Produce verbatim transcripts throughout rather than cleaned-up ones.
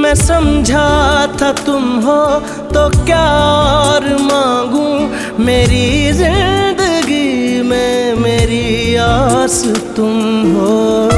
मैं समझा था तुम हो तो क्या और मांगू, मेरी जिंदगी में मेरी आस तुम हो।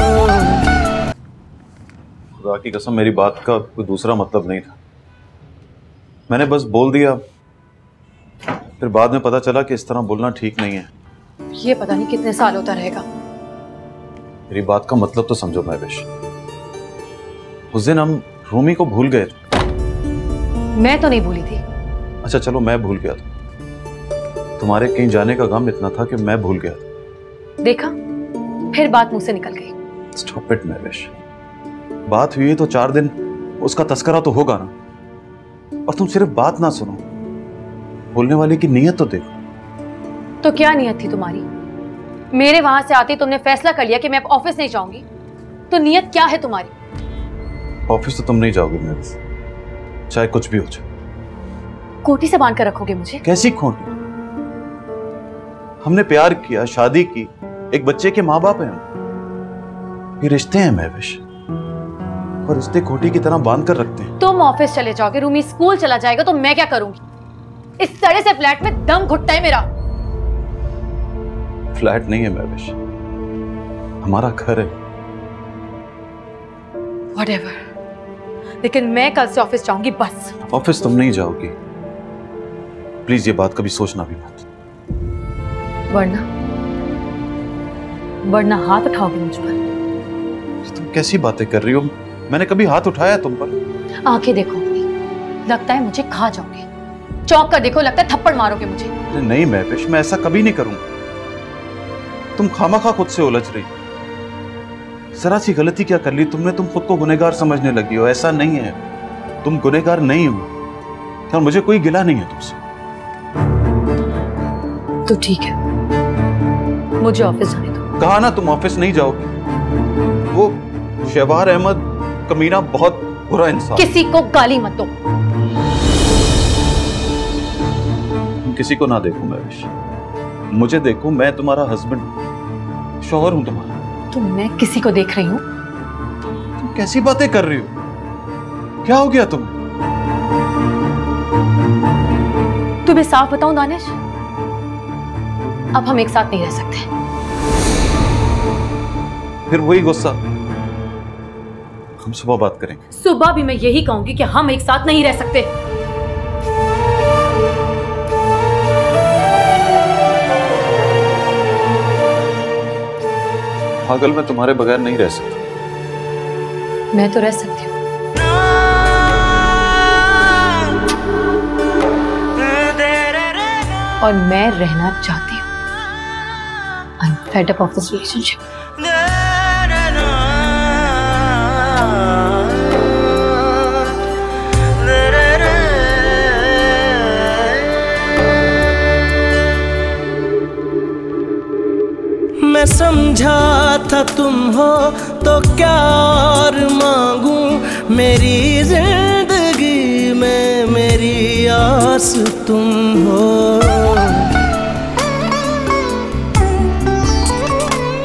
खुदा की कसम मेरी बात का कोई दूसरा मतलब नहीं था, मैंने बस बोल दिया, फिर बाद में पता चला कि इस तरह बोलना ठीक नहीं है। ये पता नहीं कितने साल होता रहेगा। मेरी बात का मतलब तो समझो महविश, उस दिन हम रूमी को भूल गए थे। मैं तो नहीं भूली थी। अच्छा चलो मैं भूल गया था, तुम्हारे कहीं जाने का गम इतना था कि मैं भूल गया था। देखा, फिर बात मुंह से निकल गई। स्टॉप इट महविश, बात हुई तो चार दिन उसका तस्करा तो होगा ना, और तुम सिर्फ बात ना सुनो, बोलने वाले की नीयत तो देखो। तो क्या नीयत थी तुम्हारी? मेरे वहां से आते तुमने फैसला कर लिया कि मैं अब ऑफिस नहीं जाऊंगी, तो नीयत क्या है तुम्हारी? ऑफिस तो तुम नहीं जाओगे महविश, चाहे कुछ भी हो जाए। कोठी से बांध कर रखोगे मुझे? कैसी खोटी? हमने प्यार किया, शादी की, एक बच्चे के माँ बाप हैं हम। ये रिश्ते हैं महविश, और रिश्ते खोटी की तरह बांध कर रखते हैं। तुम ऑफिस चले जाओगे, रूमी स्कूल चला जाएगा, तो मैं क्या करूंगी? इस सड़े से फ्लैट में दम घुटता है मेरा। फ्लैट नहीं है महविश, हमारा घर है। Whatever. लेकिन मैं कल से ऑफिस जाऊंगी बस। ऑफिस तुम नहीं जाओगी, प्लीज ये बात कभी सोचना भी मत। वरना वरना हाथ उठाओगे मुझ पर। तुम कैसी बातें कर रही हो? मैंने कभी हाथ उठाया तुम पर? आंखें देखो, लगता है मुझे खा जाओगे। चौंक कर देखो, लगता है थप्पड़ मारोगे मुझे। नहीं महविश, मैं ऐसा कभी नहीं करूंगा। तुम खामखा खुद से उलझ रही। जरा सी गलती क्या कर ली तुमने, तुम खुद को गुनहगार समझने लगी हो। ऐसा नहीं है, तुम गुनहगार नहीं हो, और मुझे कोई गिला नहीं है तुमसे। तो ठीक है, मुझे ऑफिस जाने दो। कहा ना तुम ऑफिस नहीं जाओगे। वो शहबार अहमद कमीना बहुत बुरा इंसान। किसी को गाली मत दो। तुम किसी को ना देखो महविश, मुझे देखो। मैं तुम्हारा हस्बैंड, शौहर हूं तुम्हारा। तो मैं किसी को देख रही हूँ? तुम कैसी बातें कर रही हो? क्या हो गया तुम? तुम्हें साफ बताऊं दानिश, अब हम एक साथ नहीं रह सकते। फिर वही गुस्सा, हम सुबह बात करेंगे। सुबह भी मैं यही कहूंगी कि हम एक साथ नहीं रह सकते। पागल, मैं तुम्हारे बगैर नहीं रह सकता। मैं तो रह सकती हूँ। और मैं रहना चाहती हूँ। I am fed up of this relationship. मैं समझा था तुम हो तो क्या और मांगू, मेरी जिंदगी में मेरी आस तुम हो।